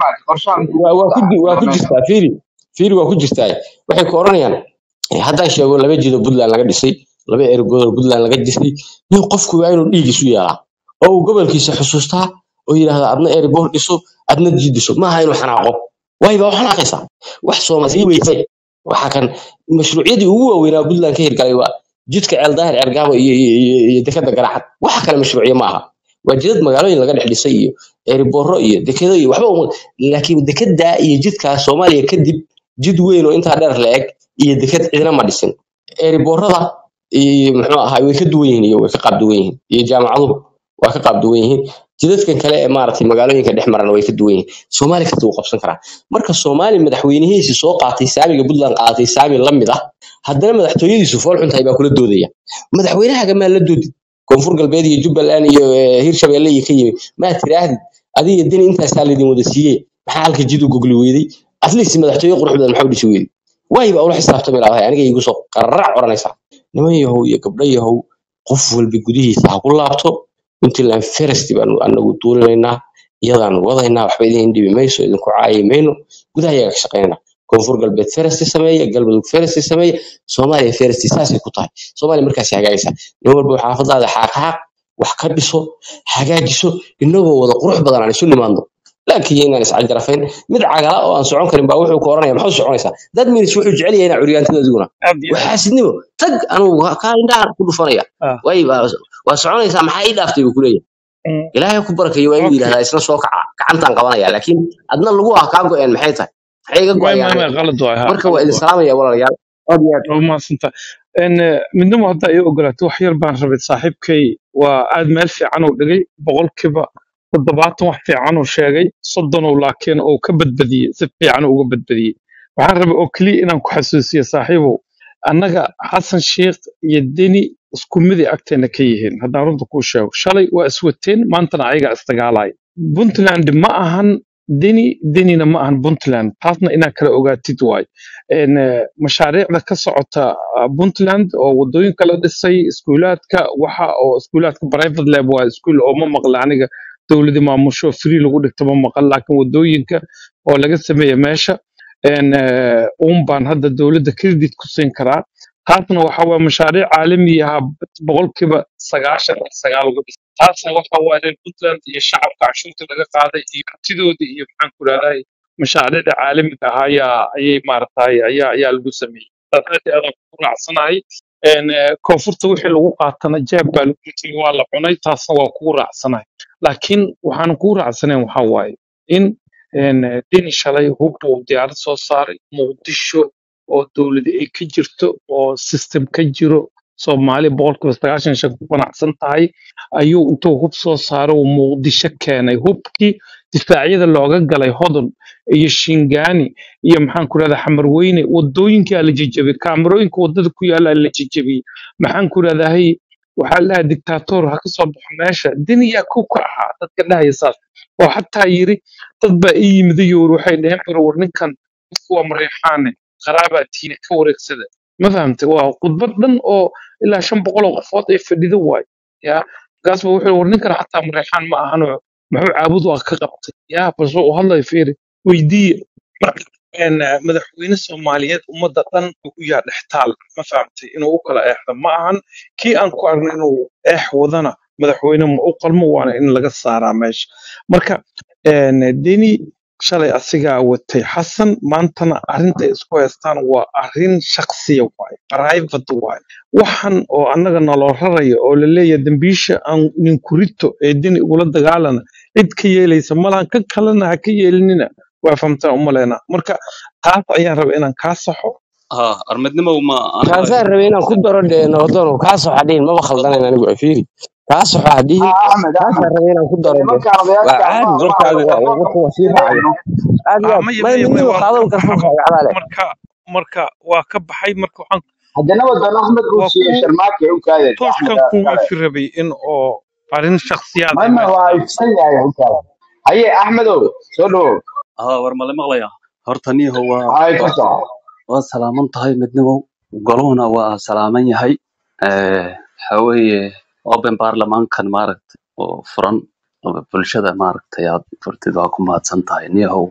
waa ku jirtaa fiiri waa ku jirtaa waxay ka oranayaan haddaan sheego laba jido Puntland laga dhisay laba airport Puntland laga dhisay nin qofku waa inuu dhiigiisu yeelaa oo gobolkiisa xusuustaa oo yiraahdo adna airport dhiso adna jidiso ma aha inuu xanaaqo wayba xanaaqaysa wax Soomaali weeyay waxa kan mashruucyadii ugu waaweynaa Puntland ka hirgalay waa jidka Eldaahir Ergaabo iyo dekada Garacad waxa kale mashruuciyo ma aha waa jidad magaalooyin laga dhisay iyo airport iyo dekado iyo waxba laakiin dekada iyo jidka Soomaaliya kadib jid weyn oo inta dheer leeg iyo dekad cidina ma dhisin airportada iyo muxuu ahaa way ka duwan yihiin iyo way ka qaab duwan yihiin iyo jaamacaduhu waa ka qaab duwan yihiin jidadkan kale ee maartay magaalooyinka dhex maran way ka duwan yihiin Soomaali ka tuu qabsan karaa marka Soomaali madaxweynihiisa soo qaatay saamiga Puntland qaatay saami la mid ah haddana madaxtooyadiisu fool xuntahay baa kula doodaya madaxweynaha ma la doodi koonfur galbeed iyo Jubbaland iyo Hirshabeelle iyo ka yimid ma tiraahdi adiga din inta saalidin wada siiyay maxaa halka jidu gogli weeday atleast madaxtooyo qurux badan maxaa u dhisi weeday wayba ula xisaabtamay lahayd aniga igu soo qarrac oranaysa niman yahow iyo gabdho yahow qof walba gudihiisa ha ku laabto Puntland first baan anagu duuleynaa iyadaan wadaynaa waxba idin dhibi mayso idinku caayimeyno gudaha ka shaqeynaa koonfur galbeed first sameeya galmudug first sameeya Soomaaliya first saasi ku tahay Soomaaliya markaas hagaagaysa nin walba xaafadada xaqaq wax ka dhiso hagaajiso inagoo wada qurux badan aan isu nimaadno laakiin inaan iscajarafeen mid cagala oo aan socon karin baa wuxuu ku oranaya maxaa soconaysaa dad miis wuxuu jecel yahay curyaantada adiguna waxa sidnimo tag anigu ka indhaha ku dhufanaya way waa soconaysaa maxaa ii dhaaftay uu ku leeyahay ilaahay ku barakayo waa inuu yiraahdaa isna soo kaca gacantan qabanaya laakiin adna lagu ah ka go'een maxay tahay maxay ga go'ayaan marka waa idin salaamaya walaalayaal ما سنت إن من دم هذا يقولت وحير بان ربيت صاحبكي وعاد مال في عنو دقي بقول كبا بالضبط واحد في عنو شيء صدنوا لكن أو كبد بدي سبي عنو وكبد بدي وعرب أكلي إن كحسوس يا صاحبه أنك حسن شيخ يديني سكمدي أكتر كيهن هذا رد كوشة شالي وأسودتين ما أنت نعيق استقالاي بنتلاند ما أهن ديني ما أهن بنتلاند حاطنا إنا كلا أوجاتي واي إن مشاريع ذا كسرت بنتلاند أو ودوين كلا دسي سكولات كوحة أو سكولات برايفت لاب وسكول أو ما مقلعني دولة ما مشوا فري لقول تبى مقل لكن ودوين ك أو لقيت سمية ماشى إن بان هذا الدولة كريديت كوسين كرا حاطنا وحوا مشاريع عالمية بقول كبا سجال وقبل حاطنا وحوا بنتلاند الشعب كعشرة لقى قاعدة يبتدوا يفهم كل هاي مشاريع عالمية هاي أي مارتاي أي الجسمي هذا أنا كورع صناعي إن كونفورت وحي لو قاتنا جاب بالكتي ولا عناي تصور كورع صناعي لكن وحن كورع صناعي وحواي إن دين شلي هو ديار صار مقدشو أو دولة كجرتو أو سيستم كجرو Soomaali boqolkiiba 90 ku qanacsan tahay ayuu intuu hub soo saaro oo Muqdisho keenay hubkii difaacyada looga galay Hodon iyo Shingaani iyo maxaan ku radaa Xamarweyne wadooyinka la jijabay kaamirooyinka wadada ku yaala la jijabay maxaan ku radaa waxaa lahaa dictator ha ka soo baxo meesha diniyaa ku ka ahaa dadka dhahaya saas oo xataa yiri dad baa ii yimid iyo waxay dhaheen baro war ninkan waa mareexaane qaraabaa tiina ka wareegsada ma fahamtay waa khudbad dhan oo ilaa 500 oo qofood ay fadhido waay yaa gaasba wuxuu war ninkan xataa mareexaan ma ahan muxuu caabud waa ka qabtay yaa bas uu hadlay fiiri weydiiye marka madaxweyne Soomaaliyeed ummadda dhan u yaa dhextaal ma fahamtay inuu u kala eexdo ma ahan kii aan ku aragnay inuu eex wadana madaxweyne ma u qalmo waana in laga saaraa meesha marka deni shalay asigaa watay xasan maantana arrinta isku haystaan waa arrin shakhsiya waay private waay waxan oo annaga naloo rarayo oo la leeyahay dambiisha aan ninkurito ee deni ugula dagaalana cid ka yeelaysa malahan ka kalena ha ka yeelinina waa fahamtaan umaleena marka taas ayaan rabaa inaan kaa saxo armadnimo ma kaasaan rabay inaan ku daro nabadoon kaasoo hadhiin maba khaldanayn anigu afiiri kaasoo hadhiin احمد kaasaan احمد rabay inaan ku daro markaan odayaasha waa caadi warkaaga waa sii raacaya aad iyo aad may midnimo qaadan kartaa cadaale marka waa ka baxay marka waxaan haddana wadan axmed uu siiyey sharmaake u kaadeen tooskan ku ifirabay in oo arrin shakhsiyaad ah ma waa ifsan yahay u kaadeen haye axmedow soo dhawow war male maqlaya horta niyaho hay ka soo waa salaaman tahay midnimo golowna waa salaaman yahay waxa weeye open baarlamaankan maaragtay oo furan bulshada maaragtay aad furtid waa ku mahadsan tahay niyahow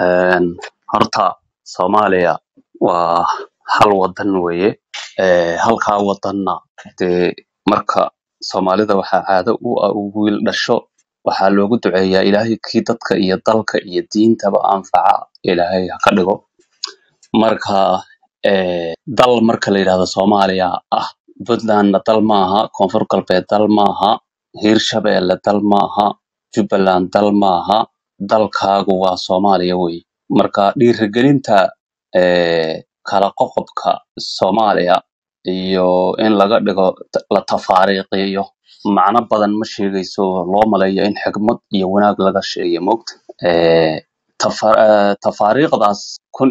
horta Soomaaliya waa hal wadan weeye halkaa wadanna dee marka Soomaalida waxaa caado u ah wiil dhasho waxaa loogu duceeyaa ilaahay kii dadka iyo dalka iyo diintaba anfaca ilaahay ha ka dhigo marka dal marka la yiraahdo Soomaaliya Puntlandna dal maaha Koonfur Galbeed dal maaha Hirshabeelle dal maaha Jubbaland dal maaha dalkaagu waa Soomaaliya weeye marka dhiirigelinta kala qoqobka Soomaaliya iyo in laga dhigo la tafaariiqiyo macna badan ma sheegayso loo maleeyo in xigmad iyo wanaag laga sheeyo moogta tafaariiqdaas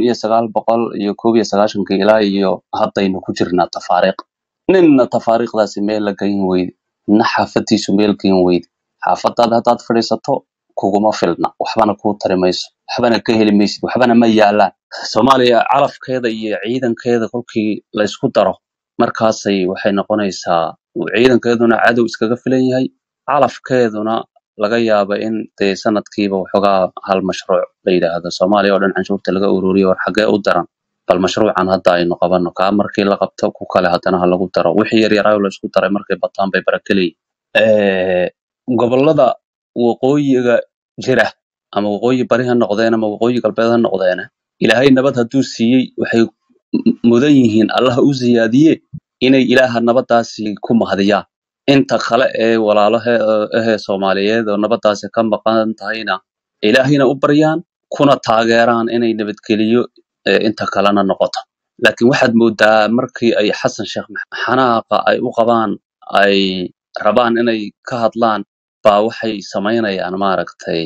1991 ilaa iyo haddaynu ku jirnaa tafaariiq ninna tafaariiqdaasi meel la geyn weyd na xaafadiisu meel geyn weyd xaafadaada haddaad fadhiisato kuguma filna waxbana kuu tari mayso waxbana ka heli maysid waxbana ma yaalaan Soomaaliya calafkeeda iyo ciidankeeda kolkii la isku daro markaasay waxay noqonaysaa ciidankeeduna cadow iskaga filan yahay calafkeeduna laga yaabo in dee sanadkiiba waxoogaa hal mashruuc la yiraahdo Soomaaliya oo dhan canshuurta laga ururiyo war xagee u daran bal mashruucan hadda aynu qabano ka markii la qabto ku kale haddana lagu daro wixii yar yar la isku daray markay bataan bay barakelay gobolada waqooyiga jira ama waqooyi bari ha noqdeen ama waqooyi galbeed ha noqdeen ilaahay nabad hadduu siiyey waxay mudan yihiin Allah u ziyaadiye inay ilaaha nabadaasi ku mahadiyaan inta kale ee walaalaha Soomaaliyeed oo nabadaasi ka maqan tahayna ilaahina u baryaan kuna taageeraan inay nabadgeliyo inta kalena noqoto laakiin waxaad moodaa markii ay Xasan Sheekh xanaaqa ay u qabaan ay rabaan inay ka hadlaan baa waxay sameynayaan maaragtay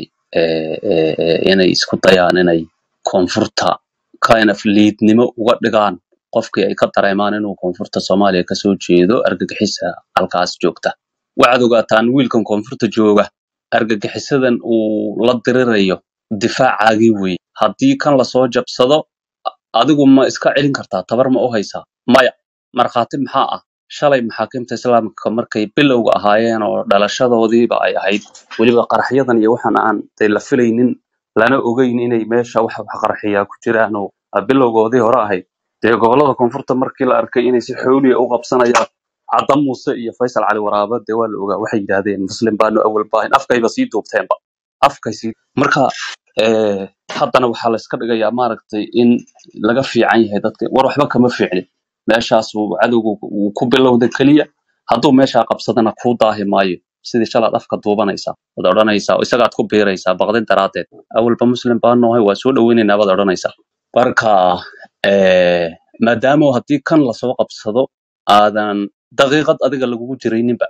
inay isku dayaan inay koonfurta kind of liidnimo uga dhigaan qofkii ay ka dareemaan inuu koonfurta Soomaaliya ka soo jeedo argagixisa halkaas joogta waxaad ogaataan wiilkan koonfurta jooga argagixisadan uu la dirirayo difaacaagii weey haddii kan la soo jabsado adigu ma iska celin kartaa tabar ma u haysaa maya markhaati maxaa ah shalay maxaakiimta islaamka markay bilowga ahaayeen oo dhalashadoodiiba ay ahayd weliba qaraxyadan iyo waxaan aan la filaynin lana ogeyn inay meesha wax qarxiya ku jiraan oo bilowgoodii hore ahayd dee gobolada koonfurta markii la arkay inay si xooliya u qabsanayaan Cadam Muuse iyo Faysal Cali Waraaba dee waa la ogaa waxay yiraahdeen muslim baanu awal baahin afkayba sii duubteenba afkaysi marka haddana waxaa la iska dhigayaa maaragtay in laga fiican yahay dadka war waxba kama fiicnin meeshaas uu cadowgu uu ku bilowday kaliya hadduu meesha qabsadana ku daahi maayo sidii shalaad afka duubanaysa wada oranaysa isagaad ku biiraysaa baqdin daraadeed awalba muslim baanu ahay waa soo dhaweynaynaa wada oranaysa marka maadaama haddii kan la soo qabsado aadan daqiiqad adiga lagugu jirayninba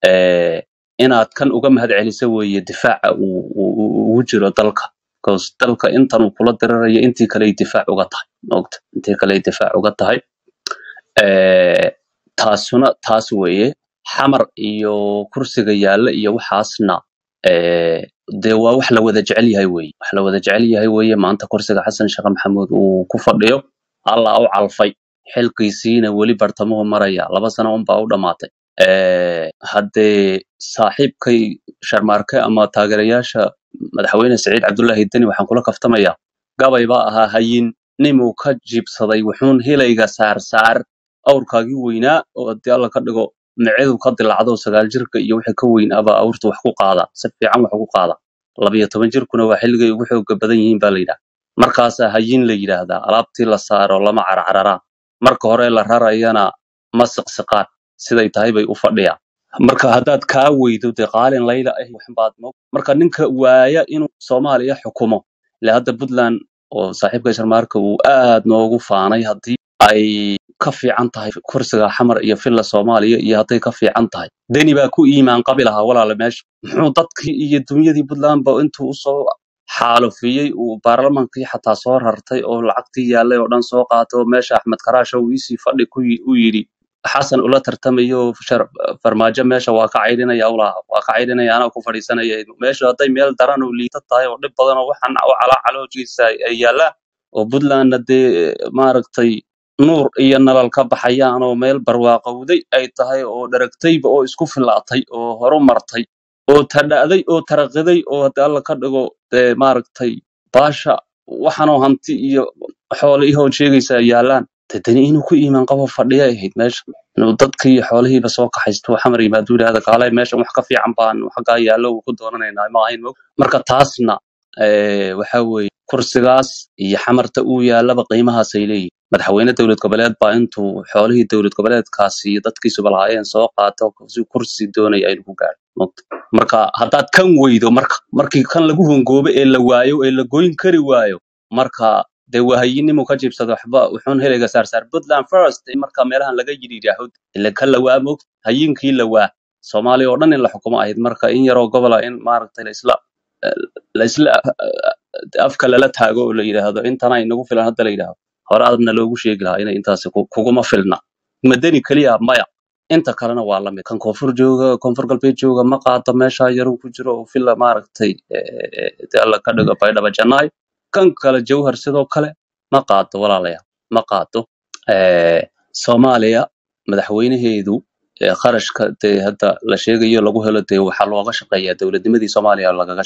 inaad kan uga mahad celiso weeye difaaca uu jiro dalka because dalka intan uu kula dirirayo intii kale ay difaac uga tahay noqdo intii kale ay difaac uga tahay taasuna taas weeye xamar iyo kursiga yaalla iyo waxaasna dee waa wax la wada jecel yahay weeye wax la wada jecel yahay weeye maanta kursiga xasan sheekh maxamuud uu ku fadhiyo allah u calfay xilqiisiina weli bartamuhu maraya 2 sano unbaa u dhamaatay haddee saaxiibkay sharmaarke ama taageerayaasha madaxweyne Saciid Cabdullaahi Deni waxaan kula kaftamayaa gabay baa ahaa hayin nimuu ka jibsaday wuxuun helayga saar awrkaagii weynaa oo haddii alla ka dhigo micidu ka dilacdo 9 jirka iyo wixii ka weyn aba awrtu wax ku qaada si fiican wax ugu qaada 12 jirkuna waa xilligay ugu xoog badan yihiin baa la yidhaahdaa markaas hayin la yiraahdaa alaabtii la saaro lama carcarara marka hore la rarayana ma siqsiqaan siday tahay bay u fadhiyaan marka haddaad kaa weydo dee qaalin layla ah waxan baad marka ninka waaya inuu Soomaaliya xukumo ilaa hadda Puntland oo saaxiibka Sharmaarka uu aad noogu faanay haddii ay ka fiican tahay kursiga xamar iyo filla Soomaaliya iyo hadday ka fiican tahay Deni baa ku iimaan qabilaha walaal meesha muxuu dadkii iyo dunyadii Puntland ba intuu u soo xaalufiyay uu baarlamaankii xataa soo rartay oo lacagtii yaalay oo dhan soo qaatay meesha Axmed Karaash uu isii fadhi ku yiri xasan ula tartamayo farmaajo meesha waa ka caydinaya waa ka caydinaya ana ku fadhiisanaya meesha haday meel daran oo liita tahay oo dhib badan oo waxan oo calaaloojiisa ay yaalaan oo Puntland dee maaragtay nuur iyo nalal ka baxayaan oo meel barwaaqowday ay tahay oo dharagtayba oo isku filaatay oo horumartay oo tadhaaday oo taraqiday oo haddii alla ka dhigo maaragtay baasha waxaanoo hanti iyo xoolaha sheegaysa yaalaan Deni inuu ku iimaan qabo fadhiya ahayd meesha inuu dadkii xoolahiiba soo kaxaysto xamar yimaado yiraahdo kaalay meesha wax ka fiican baan xagaa yaalo ku doonanaynaa ma ahayn marka taasna waxa weeye kursigaas iyo xamarta uu yaalaba qiimahaas ay leeyihiin madaxweyne dawlad goboleed baa intuu xoolihii dawlad goboleedkaasi iyo dadkiisu balaayeen soo qaato kursi doonaya inuu ku gaaro marka haddaad kan weydo markii kan lagu hongoobo ee la waayo ee la goyn kari waayo marka de wahayinimo ka jibsado waxba wuxuun helayga saar Puntland first marka meelahan laga yiri yaahud ila kala waa moog hayinkii la waa Soomaaliya oo dhan in la xukumo ahayd marka in yar oo gobol in maaragtay la isla afka la taago oo la yiraahdo intana inagu filan hadda la yiraahdo hore aadna loogu sheegi lahaa inay intaas kuguma filna madani kaliya maya inta kalena waa la mid kan koonfur galbeed jooga ma qaado meesha yar ku jiro oo filla maaragtay alla ka dhigo baydhaba jannaay kan kale jawhar sidoo kale ma qaado walaalayaal ma qaado Soomaaliya madaxweynaheedu qarashka hadda la sheegayo lagu helo waxa looga shaqeeyaa dawladnimadii Soomaaliya lagaga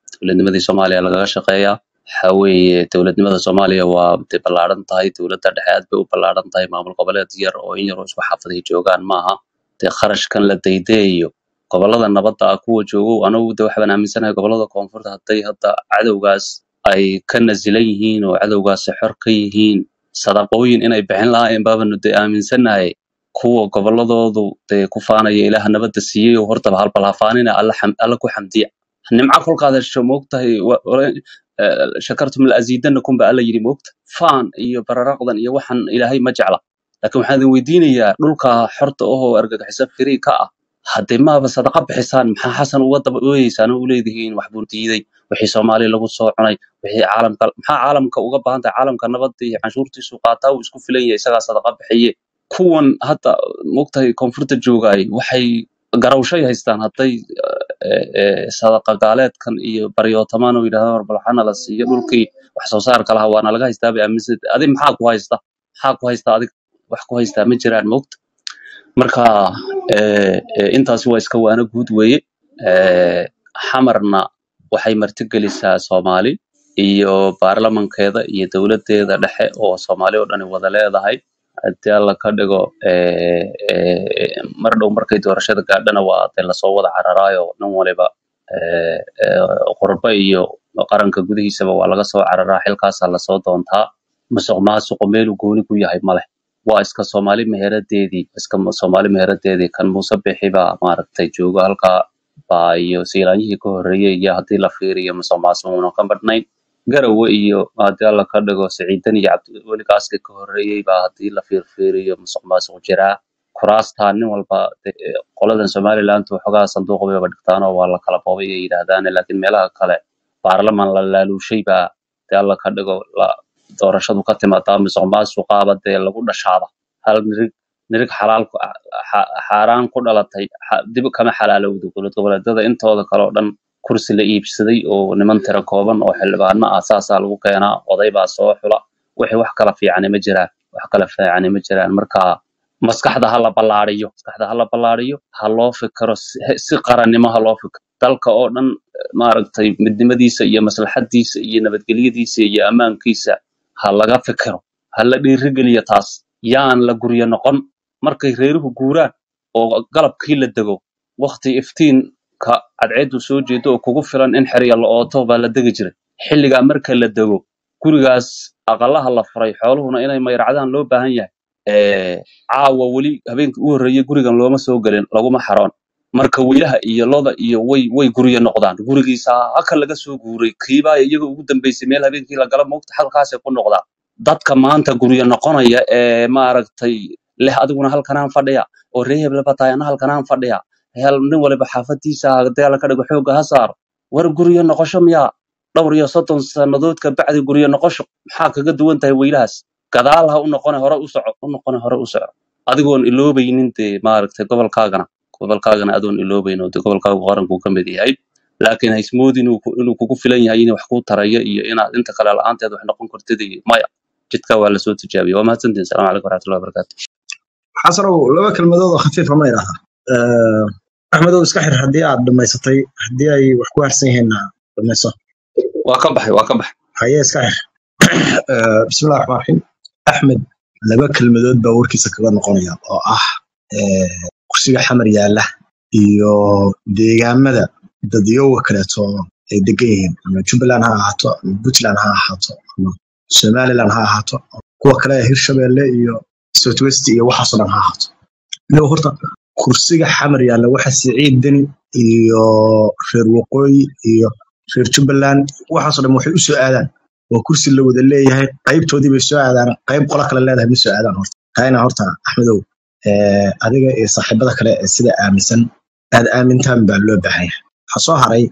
shaqeeyaa haweeye dawladnimada Soomaaliya waa ballaaran tahay dawladda dhexe aad bay u ballaaran tahay maamul goboleed yar oo in yar oo isku xafaday joogaan maaha qarashkan la daydeeyo gobolada nabadda kuwa joogo anagu waxaan aaminsanahay gobolada koonfurta hadday hadda cadawgaas ay ka nazilan yihiin oo cadawgaas xor ka yihiin sadaqooyin inay bixin lahaayeen baabanu aaminsanahay kuwa goboladoodu ku faanaya ilaaha nabadda siiyay oo horta halbalhafaanina alla ku xamdiya nimca kolkaad hesho moogtahay shakartum la aziidanakum ba alla yiri moogta faan iyo bararaqdan iyo waxan ilaahay ma jecla laakiin waxaan weydiinayaa dhulka xorta oo argagaxisa firii ka ah haddii maaba sadaqa bixisaan maxaa xasan uga daba ooyeysaan oo leedihiin wax buu diiday wixii Soomaaliya lagu soo cunay wixii caalamka uga baahan tahay caalamka nabadda iyo canshuurtiisu qaataa uu isku filan yahay isaga sadaqa bixiye kuwan hadda moogtahay koonfurta joogay waxay garawshay haystaan hadday sadaqa gaaleedkan iyo baryootamaan oo yiraahdo warbalxana la siiyo dhulkii wax soo saarka laha waana laga haystaa aaminsan adi maxaa ku haysta adig wax ku haystaa ma jiraan moogta marka intaas waa iska waana guud weeye xamarna waxay martigelisaa Soomaali iyo baarlamankeeda iyo dawladeeda dhexe oo Soomaali oo dhan wada leedahay hadii alla ka dhigo mar dhow markay doorashada gaadhana waa la soo wada cararaayo nin waliba qurba iyo qaranka gudihiisa waa laga soo cararaa xilkaas la soo doontaa musuqmaasuq meel gooni ku yahay male waa iska Soomaali meeradeedii kan Muuse Bixi baa maaragtay jooga halka baa iyo siilaanihii ka horeeyay iyo hadii la fiiriyo musuqmaasuqna ka badnayn garawe iyo hadii alla ka dhigo Saciidan iyo Cabdi Kaaski ka horeeyay baa hadii la fiiriyo musuqmaasuq jira kuraasta nin walba qoladan Somaliland waxoogaa sanduuq bay dhigtaan oo waa la kala boobay ay yiraahdaan laakiin meelaha kale baarlamaan la laaluushay baa hadii alla ka dhigo doorashadu ka timaada musuqmaasuq qaabada lagu dhashaada hal nirig xalaal xaaraan ku dhalatay dib kama xalaalowdo dowlad goboleedyada intooda kale oo dhan kursi la iibsaday oo niman tira kooban oo xildhibaano asaasaa lagu keenaa oday baa soo xula wixii wax kala fiican ma jiraan marka maskaxda ha la ballaariyo ha loo fikiro si qarannimo ha loo fikiro dalka oo dhan maaragtay midnimadiisa iyo maslaxadiisa iyo nabadgelyadiisa iyo ammaankiisa ha laga fikiro ha la dhiirigeliyo taas yaan la guryo noqon markay reeruhu guuraan oo galabkii la dego waqti iftiinka cadceedu soo jeedo oo kugu filan in xiriya la ooto baa la degi jiray xilliga marka la dego gurigaas aqalaha la furay xooluhuna inay mayracdaan loo baahan yahay caawa weli habeenkii u horreeyay gurigan looma soo galin laguma xaroon marka wiilaha iyo loda iyo way guryo noqdaan gurigiisa haka laga soo guuray kiibaa iyaga ugu dambeysay meel habeenkii la gala moogta halkaasay ku noqdaan dadka maanta guryo noqonaya ee maaragtay leh adiguna halkanaan fadhiya oo reeheb la batayana halkanaan fadhiya hel nin waliba xaafadiisa dagaal ka dhigo xoogga ha saaro war guryo noqosho miyaa dhowr iyo 30 sanadood ka bacdi guryo noqosho maxaa kaga duwan tahay wiilahaas gadaal ha u noqon hore u soco adigoon iloobaynin maaragtay gobolkaagana adoon iloobayno gobolkaagu qaranku ka mid yahay laakiin haysmood inuu kugu filan yahay inuu wax ku tarayo iyo inaad inta kale la'aanteed wax noqon kartid maya jidka waa la soo tijaabiyay waa mahadsantiin salaamu calaykum waraxmatullahi wabarakaatu xasanow laba kelmadood oo khafiif ah ma yiraahdaa axmedow iska xir haddii aad dhamaysatay haddii ay wax ku harsan yihiinna dhamayso waa ka baxay haye iska xir bismillahi raxmaani raxiim axmed laba kelmadood baa warkiisa kaga noqonaya oo ah kursiga xamar yaalla iyo deegaamada dadyowa kaleeto ay degan yihiin ama jubbaland ha ahaato ama puntland ha ahaato ama somaliland ha ahaato kuwa kale hirshabeelle iyo southwest iyo waxaasoo dhan ha ahaato inuu horta kursiga xamar yaalla waxa siciid deni iyo reer waqooyi iyo reer jubbaland waxaasoo dhan waxay u soo aadaan waa kursi la wada leeyahay qaybtoodii bay soo aadaan qayb qola kale leedahay ma soo aadaan horta taayna horta axmedow adiga iyo saaxiibada kale ee sida aaminsan aad aamintaan baa loo baahan yahay waxaa soo haray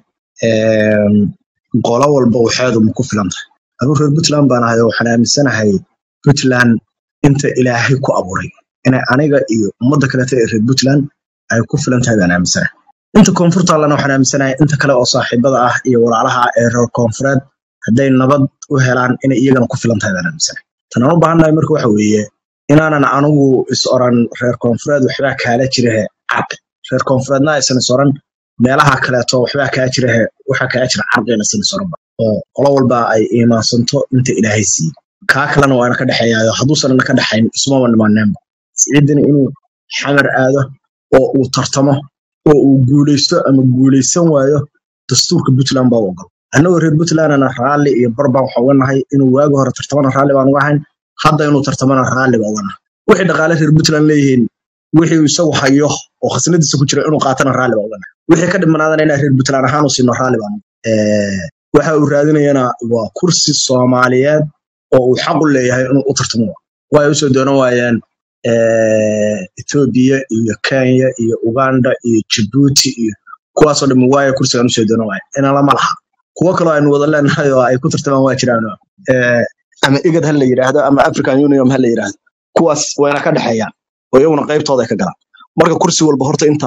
qolo walba waxeedu ma ku filan tahay anuu reer puntland baan ahay oo waxaan aaminsanahay puntland inta ilaahay ku abuuray inay aniga iyo ummadda kaleeta ee reer puntland ay ku filan tahay baan aaminsanahay inta koonfurtaalana waxaan aaminsanahay inta kale oo saaxiibada ah iyo walaalaha ee reer koonfureed hadday nabad u helaan inay iyagana ku filan tahay baan aaminsanahay tan aan u baahannahay marka waxa weeye inaanan anigu is oran reer koonfureed waxbaa kaala jirahe carqi reer koonfureedna aysan is oran meelaha kaleeto waxbaa kaa jirahe waxaa kaa jira carqina aysan is oranba oo qolo walba ay iimaansanto inta ilaahay siiyey kaa kalena waana ka dhexeeyaayo hadduusanana ka dhexayn ismaba dhimaneenba siciidani inuu xamar aado oo uu tartamo oo uu guulaysto ama guulaysan waayo dastuurka puntland baa u ogol annagoo reer puntlandana raalli iyo barbaan waxaa uga nahay inuu waagi hore tartamana raalli baan uga ahayn hadda inuu tartamana raalli baa uga nahay wixii dhaqaale reer puntland leeyihiin wixii isagu hayo oo khasnadiisa ku jira inuu qaatana raalli baa uga nahay wixii ka dhimanaadana inaa reer puntland ahaan u siino raalli baan waxa uu raadinayana waa kursi soomaaliyeed oo uu xaq u leeyahay inuu u tartamo way u soo doonan waayeen Ethiopia iyo Kenya iyo Uganda iyo Djibouti iyo kuwaasoo dhan waaya kursigan u soo doonan waayeen inaan lama laha kuwa kale aynu wada leenahay oo ay ku tartamaan waa jiraan ama IGAD ha la yiraahdo ama African Union ha la yiraahdo kuwaas wayna ka dhaxayaan oo iyaguna qaybtooda ka galaan marka kursi walba horta inta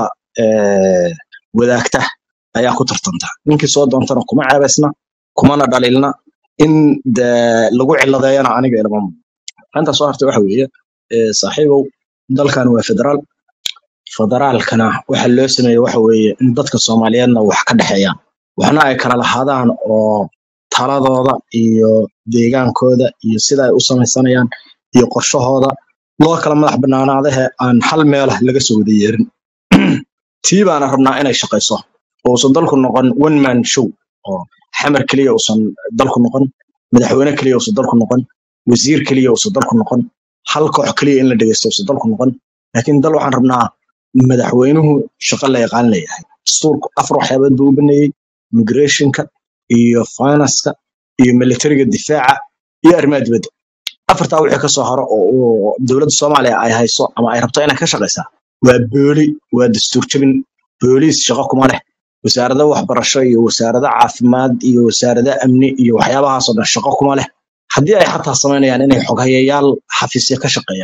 wadaagta ayaa ku tartanta ninkii soo doontana kuma caabaysna kumana dhaliilna in lagu ciladeeyana aniga ilama anta soo hartay waxa weeye saaxiibow dalkan waa federaalkana waxa loo sameeyay waxa weeye in dadka Soomaaliyeedna wax ka dhaxeeyaan waxna ay kala lahaadaan oo taladooda iyo deegaankooda iyo sida ay u samaysanayaan iyo qorshahooda loo kala madax banaanaadaha aan hal meel laga soo wada yeerin tii baana rabnaa inay shaqeyso oo soo dalku noqon one man show oo xamar kaliya oo san dalku noqon madaxweyne kaliya oo dalku noqon wasiir kaliya oo dalku noqon hal koox kaliya in la dhageysto oo dalku noqon laakiin dal waxaan rabnaa madaxweynuhu shaqo la yaqaan leeyahay dastuurku afar waxyaabood buu u baneeyay migrationka iyo finance-ka iyo militariga difaaca iyo arrimaha dibadda afartaa wixii ka soo haro oo dowladda Soomaaliya ay hayso ama ay rabto inay ka shaqeysaa waa booli waa dastuur jabin booliis shaqo kuma leh wasaaradda waxbarasho iyo wasaaradda caafimaad iyo wasaaradda amni iyo waxyaabahaas oo dhan shaqo kuma leh haddii ay xataa sameynayaan inay xoghayayaal xafiisyo ka shaqeeya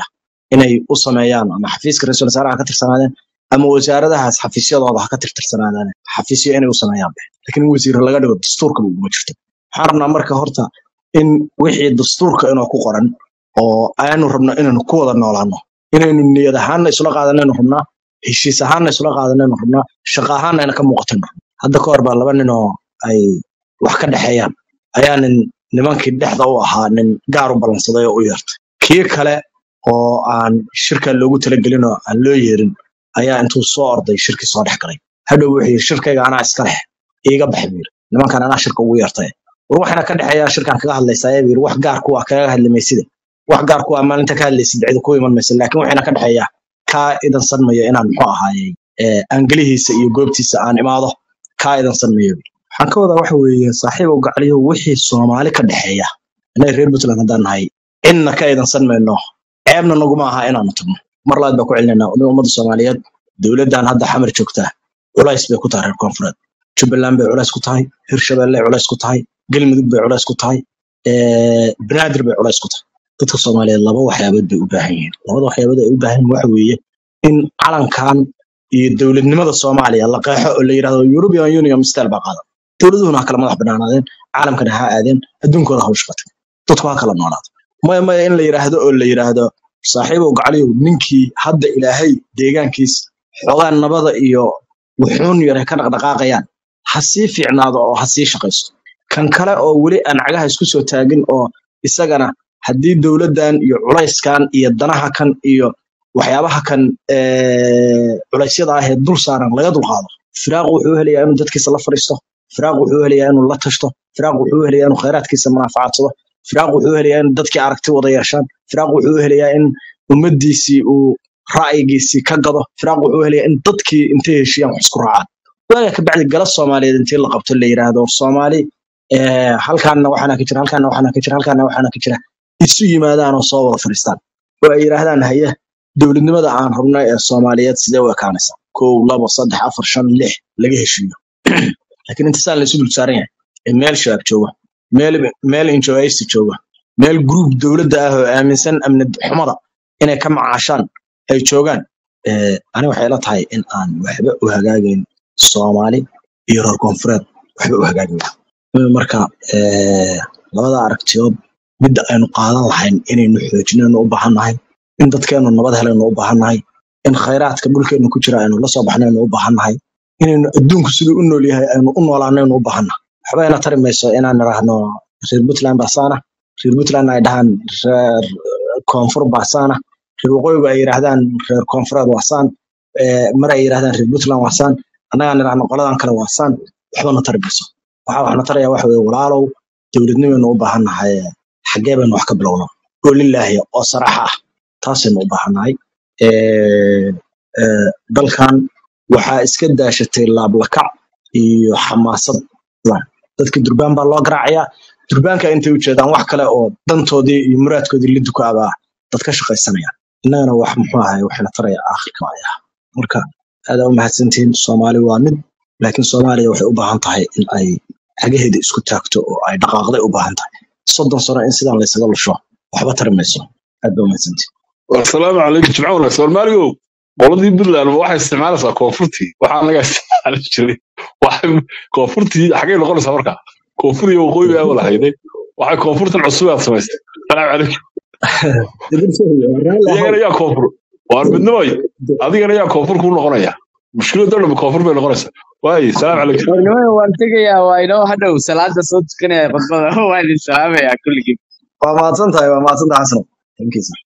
inay u sameeyaan ama xafiiska ra'iisul wasaaraha ka tirsanaadeen ama wasaaradahaas xafiisyadooda ha ka tirtirsanaadaan xafiisyo inay u sameeyaan laakiin wasiir laga dhigo dastuurka uma jirto waxaan rabnaa marka horta in wixii dastuurka inuu ku qoran oo aynu rabno inaynu ku wada noolaano inaynu niyad ahaanna isla qaadanayno rabnaa heshiis ahaanna isla qaadanayno rabnaa shaqo ahaanna ayna ka muuqatayno hadda ka hor baa laba nin oo ay wax ka dhexeeyaan ayaa nimankii dhexda u ahaa nin gaar u ballansaday oo u yeertay kii kale oo aan shirka loogu talagelin oo aan loo yeerin ayaa intuu soo orday shirkii soo dhex galay hadhow wuxuu yidhi shirkayga anaa iska leh iiga baxay buu yidhi nimankan anaa shirka ugu yeertay war waxaana ka dhexeeyaa shirkan kaga hadlaysaa buu yidhi wax gaar ku ah kaga hadlimaysida wax gaar ku ah maalinta ka hadlaysid cid ku iman maysa laakiin waxaana ka dhexeeyaa kaa idan sanmayo inaan muxuu ahaayey angalihiisa iyo goobtiisa aan imaado kaa idan sanmayo waxaan ka wadaa waxa weeye saaxiib u gacaliyo wixii Soomaali ka dhaxeeya inay reer Puntland hadaan nahay inna ka idan sanmayno ceebna naguma aha inaanu tagno mar labaad baa ku celinayna ummadda Soomaaliyeed dawladdan hadda xamar joogta culays bay ku tahay reer koonfureed Jubbaland bay culays ku tahay Hirshabelle culays ku tahay Galmudug bay culays ku tahay Banaadir bay culays ku tahay dadka Soomaaliyeed laba waxyaabood bay u baahan yihiin labada waxyaabood ay u baahan waxa weeye in calankan iyo dawladnimada Soomaaliya la qeexo oo la yiraahdo European Union style baa qaada dawladuhuna kala madax banaanadeen caalamkana ha aadeen adduunkooda ha u shaqato dadku ha kala noolaado ma in la yiraahdo oo la yiraahdo saaxiib oo gacaliyo ninkii hadda ilaahay deegaankiis xogaan nabada iyo wuxuun yare ka dhaqdhaqaaqayaan ha sii fiicnaado oo ha sii shaqaysto kan kale oo weli aan cagaha isku soo taagin oo isagana haddii dawladdan iyo culayskan iyo danaha kan iyo waxyaabaha kan culaysyada ah ee dul saaran laga dulqaado firaaq wuxuu helayaa inuu dadkiisa la fariisto firaaq wuxuu helayaa inuu la tashto firaaq wuxuu helayaa inuu khayraadkiisa manaafacadsado firaaq wuxuu helayaa in dadkii aragti wada yeeshaan firaaq wuxuu helayaa in ummadiisii uu ra'yigiisii ka gado firaaq wuxuu helayaa in dadkii intay heshiiyaan wax isku raacaan waaga ka bacdi gala Soomaaliyeed intii la qabto la yiraahdo Soomaali halkaana waxaana ka jira halkaana waxaana ka jira halkaana waxaana ka jira isu yimaadaan oo soo wada fariistaan oo ay yiraahdaan haya dawladnimada aan rabnay ee Soomaaliyeed sidee u ekaanaysaa 1 2 3 4 5 6 laga heshiiyo laakiin inta saan la isu dul saaran yahay meel shaab jooga meel injoysi jooga meel group dawladda ah oo aaminsan amni xumada inay ka macaashaan ay joogaan ani waxay la tahay in aan waxba u hagaagin Soomaali iyo reer koonfureed waxba u hagaagin marka labada aragtiyood midda aynu qaadan lahayn inaynu xoojinayno u baahanahay in dadkeenu nabad helayno u baahanahay in khayraadka dhulkeenu ku jira aynu la soo baxnayno u baahanahay inaynu adduunku sidoo u nool yahay aynu u noolaanayno u baahanahay waxba ina tari mayso inaan niraahno reer Puntland baasana reer Puntland ay dhahaan reer koonfur baasana reer waqooyiga ay yiraahdaan reer koonfureed waasaan mar ay yiraahdaan reer Puntland waasaan anaga niraahno qoladan kale waasaan waxba na tari mayso waxna taraya wax weeye walaalow dawladnimadu u baahanahay xagee baan wax ka bilowno oo lilaahi oo saraxa ah taasina u baahanahay dalkan waxa iska daashatay laablakac iyo xamaasad dadka durbaan baa loo garaacayaa durbaanka intay u jeedaan wax kale oo dantoodii iyo muraadkoodii la dukaaba dad ka shaqaysanayaan innagana wax muxuu ahay waxna taraya aakhirka ayaa marka aad u mahadsantiin Soomaali waa mid laakiin Soomaaliya waxay u baahan tahay in ay xageheeda isku taagto oo ay dhaqaaqday u baahan tahay 30 sano in sidaan la isaga lusho waxba tarmayso aad u mahadsantiin والسلام عليكم جماعة ولا سوالماليو قولدي بالله أنا واحد استعمال صار كوفرتي واحد أنا قاعد على الشري واحد كوفرتي حاجة نقول سمركا كوفري وقوي بقى ولا هيدا واحد كوفرت العصوبة سمست السلام عليكم يا كوفر وأنا بالنوي هذه أنا يا كوفر كل غنيا مشكلة دولة بكوفر بين غنيا واي السلام عليكم وانتك يا واينو هذا وسلام صوت كنا بس هو السلام يا كل كده ما تصنت حسن